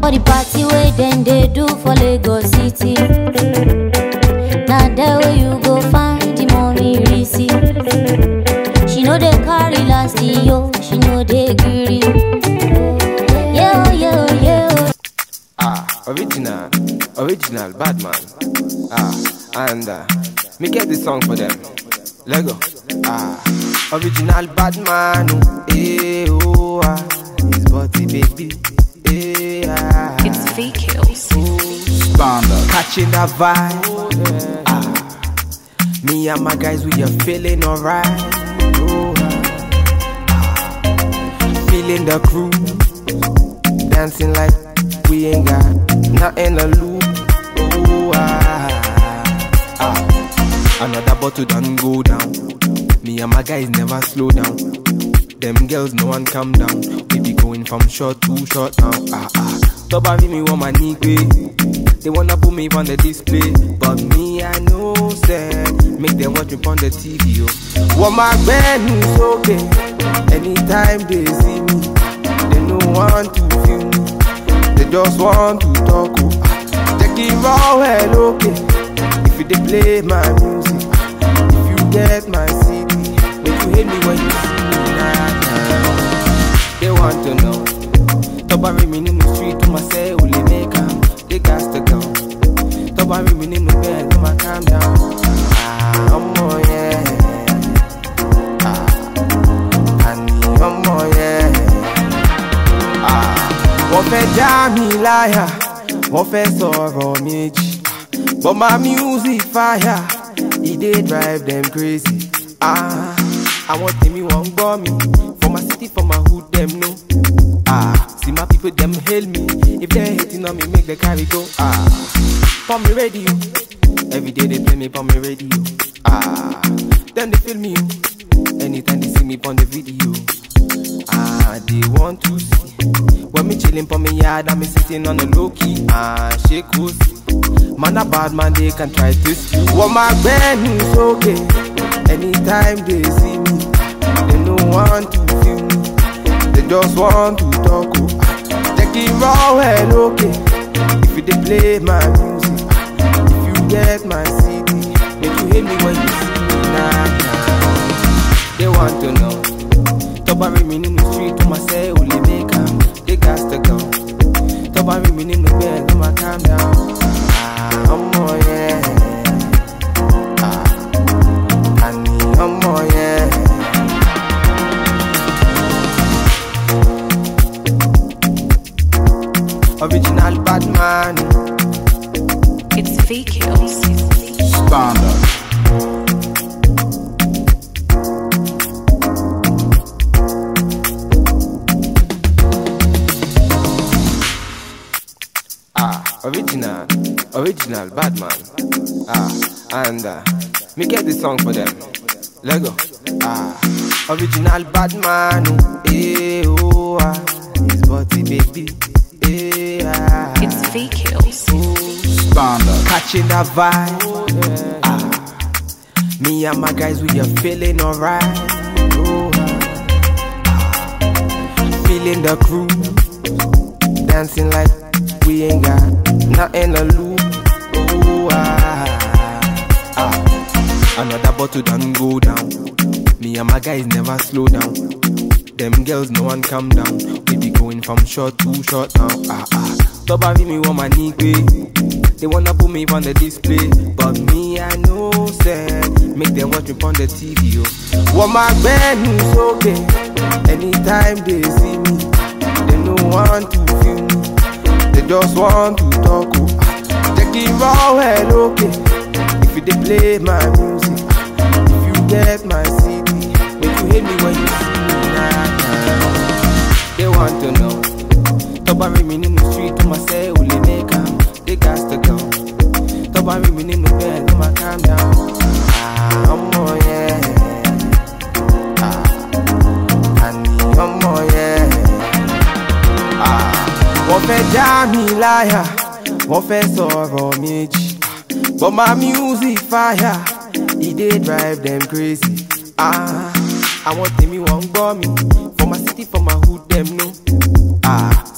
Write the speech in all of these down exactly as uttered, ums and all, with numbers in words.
For the party way then they do for Lagos City. Now there where you go find the mommy receipt. She know they carry last yo, she know they greedy. Yeah, yeah, yeah. Ah, original, original, bad man. Ah, and uh, me get this song for them. Lego. Ah, original bad man. Eh, oh, ah, his body baby. Eh, ah. It's fake hills. Spanda. Catching that vibe. Ah, me and my guys, we are feeling alright. Oh, ah, feeling the groove, dancing like we ain't got nothing to lose. Oh, ah, ah. Another bottle done go down. Me and my guys never slow down. Them girls, no one calm down. We be going from short to short now. Ah, ah. Toba me want my nigga. They wanna put me on the display, but me I know say make them watch me on the T V. Oh. Want my band is okay. Anytime they see me, they don't want to feel me. They just want to talk. Oh. Check it raw well, okay. If you they play my music, if you get my C D, make you hate me when you see me. Nah, nah. They want to know. Toba me in the street to myself, will they make them? They got to go. Toba me in the bed, come on, calm down. Ah, I'm more, yeah. Ah, I need one more, yeah. Ah, wọ́n fẹ́ já mi láyà, wọ́n fẹ́ sọ̀rọ̀ méjì. But my music fire, it dey drive them crazy. Ah, I want them, you won't go me. For my city, for my hood, them know. Ah, see my people, them hail me. If they're hating on me, make the carry go. Ah, for me radio. Every day they play me on me radio. Ah, then they feel me. Anytime they see me on the video. Ah, they want to see. When me chilling on me yard, I'm sitting on the low key. Ah, shake goes. Man a bad man, they can try this. Want my band is okay. Anytime they see me, they don't want to feel me. They just want to talk. Oh. Check it raw well, okay. If you they play my music, if you get my C D, make you hate me when you see me. Nah, nah. They want to know. Toba me in the street to myself, will they make them? They got to go. Toba me in the bed, come on, calm down. Ah, I'm more, yeah. Ah, I need one more, yeah. Original bad man. It's fake hills. Standard. Ah, original, original bad man. Ah, and uh, me get this song for them. Lego. Ah, original bad man. Eh, oh, ah, his body baby. It's fake hills. Standard. Catching that vibe. Ah, me and my guys, we are feeling alright. Oh, ah, feeling the groove, dancing like we ain't got nothing to lose. Oh, ah, ah. Another bottle done go down. Me and my guys never slow down. Them girls, no one calm down. We be going from short to short now. Ah, ah. Toba me want my nigga. They wanna put me on the display, but me I know say make them watch me on the T V. Oh. Want my band is okay. Anytime they see me, they don't want to feel me. They just want to talk. Oh. Check it raw well, okay. If you they play my music, if you get my C D, make you hate me when you see me. Nah, nah. They want to know. Toba me in the street to myself, will they make them? They got to go. Toba me in the bed, come on, calm down. Ah, I'm more, yeah. Ah, I need one more, yeah. Ah, wọ́n fẹ́ já mi láyà, wọ́n fẹ́ sọ̀rọ̀ méjì. But my music fire, it dey drive them crazy. Ah, I want them, you won't go me. For my city, for my hood, them know. Ah.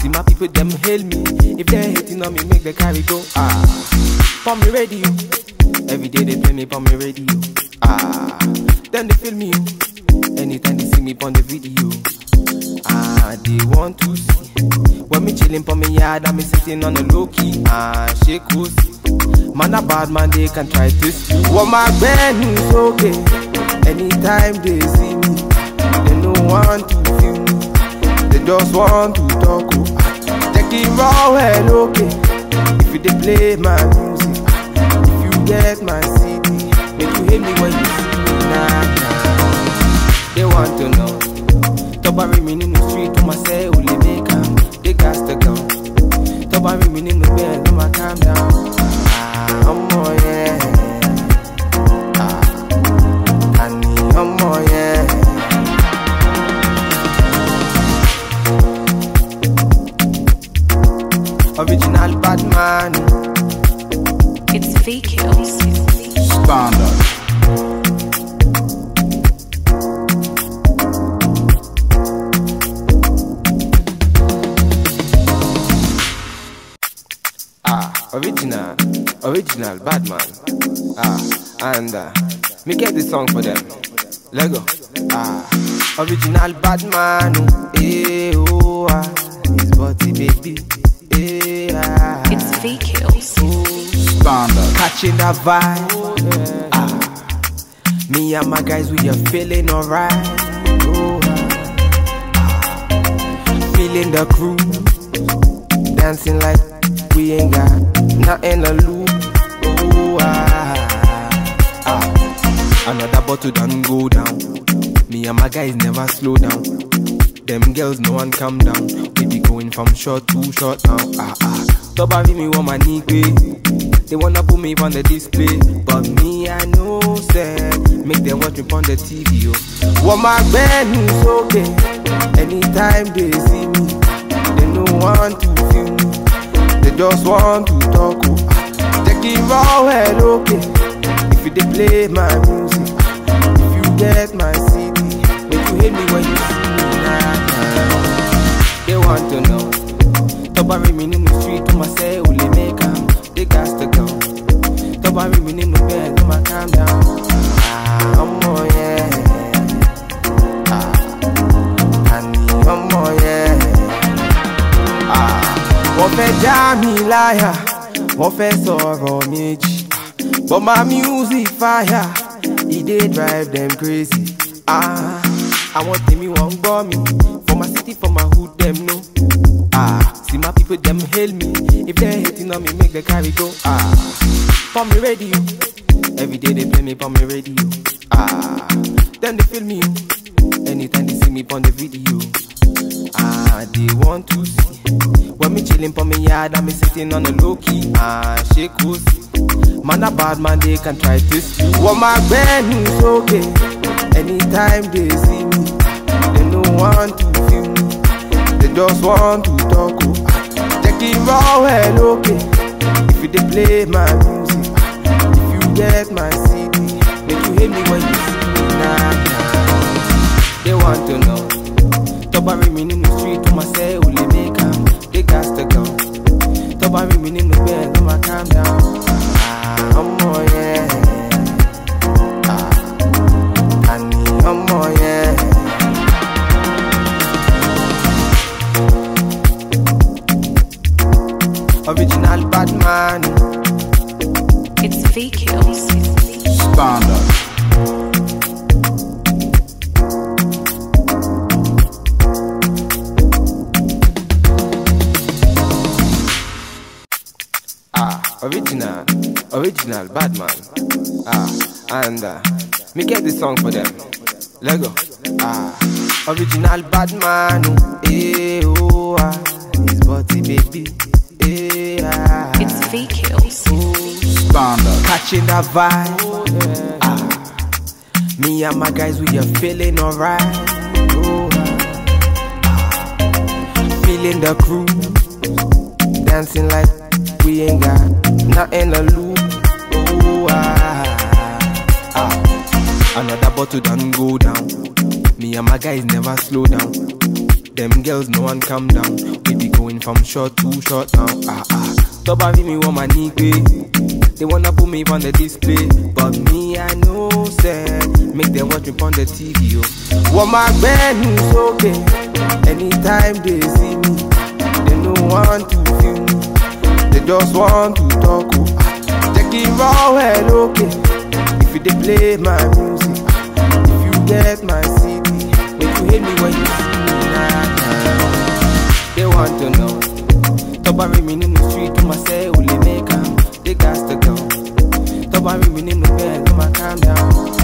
see my people them hail me. If they hating on me, make the carry go. Ah, pon me radio. Every day they play me pon me radio. Ah, then they feel me. Anytime they see me pon the video. Ah, they want to see. When me chillin' pon me yard and me sitting on the low key. Ah, shake pussy. Man a bad man, they can try this. What my band is okay. Anytime they see me, they don't want to feel me. They just want to talk. Oh, take it raw, well, okay. If you they play my music, if you get my C D, make you hate me when you see me. Nah, nah. They want to know. Tobari me in the street, to myself, only make them. They got to go. Tobari me in the bed, no my calm down. Ah, I'm more, yeah. Ah, I need I'm more, yeah. Original bad man. It's V-Kills. Standard. Ah, original, original bad man. Ah, and uh, me get this song for them. Lego. Ah, original bad man. Eh, oh, ah, his body baby. Eh, ah. It's V-Kills. Standard. Catching that vibe. Ah, me and my guys, we are feeling alright. Oh, ah, feeling the crew, dancing like we ain't got nothing to lose. Oh, ah, ah, another bottle done go down. Me and my guys never slow down. Them girls, no one calm down. We be going from short to short now. Ah, ah. Tobari me want my knee pay. They wanna put me on the display, but me I know say make them watch me on the T V. Oh, what my band is okay. Anytime they see me, they don't want to feel me. They just want to talk. Oh, take it raw, well, okay. If you they play my music, if you get my C D, make you hate me when you see me. Nah, nah. They want to know. Tobari me in the street, to myself, only make them. They got to go. Tobari me in the bed, no my calm down. Ah, I'm more, yeah. Ah, I need one more, yeah. Ah, wọ́n fẹ́ já mi láyà, wọ́n fẹ́ sọ̀rọ̀ méjì. But my music fire, it dey drive them crazy. Ah, àwọn tèmi wọ́n ń gbọ́ mi. For my city, for my hood, them know. Ah, see my people, them hail me. If they hating on me, make the carry go. Ah, pon me radio. Every day they play me pon me radio. Ah, then they feel me. Anytime they see me pon the video. Ah, they want to see. When me chillin' pon me yard and me sitting on the low key. Ah, shake pussy. Man a bad man, they can try this. What my band is okay. Anytime they see me, they don't want to feel me. They just want to talk. Oh, take it raw, well, okay. If you they play my music, if you get my C D, make you hate me when you see me. Nah, nah. They want to know. Tobari me in the street, to myself, only make them. They got to go. Tobari me in the bed, no my calm down. Ah, I'm more, yeah. Ah, I need I'm more, yeah. Original bad man. It's V-Kills. Standard. Ah, original, original bad man. Ah, and uh, me get this song for them. Lego. Ah, original bad man. Eh, oh, ah, his body baby. Eh, ah. It's V-Kills. Standard. Catching that vibe. Ah, me and my guys, we are feeling alright. Oh, ah, feeling the crew, dancing like we ain't got nothing to lose. Oh, ah, ah, another bottle done go down. Me and my guys never slow down. Them girls, no one calm down. We be going from short to short now. Ah ah. Top of me want my knee pay. They wanna put me on the display, but me I know say make them watch me on the T V. Oh, what my band is okay. Anytime they see me, they don't want to feel me. They just want to talk. Oh, ah. Take it raw and okay. If you they play my music, if you get my C D, make you hate me when you see me. Nah, nah. They want to know. Top of me in the street to myself, will they make them? They got to go. Top of me in the bed, to my calm down.